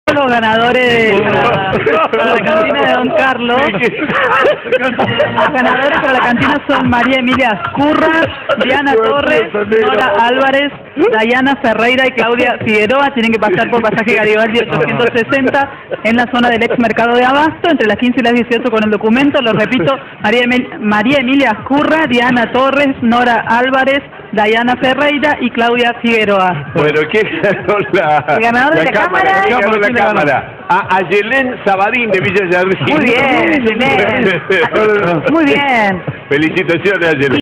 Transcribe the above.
Los ganadores de la cantina de Don Carlos. Los ganadores para la cantina son María Emilia Azcurra, Diana Torres, Nora Álvarez, Dayana Ferreira y Claudia Figueroa. Tienen que pasar por pasaje Garibaldi 860 en la zona del ex mercado de Abasto, entre las 15 y las 18 con el documento. Lo repito, María Emilia Azcurra, Diana Torres, Nora Álvarez, Dayana Ferreira y Claudia Figueroa. Bueno, ¿qué ganó el ganador de la cámara? ¿Qué ganó la cámara? A Yelén Sabadín de Villa Yardín. Muy bien, Yelén. Muy bien. Felicitaciones a Yelén.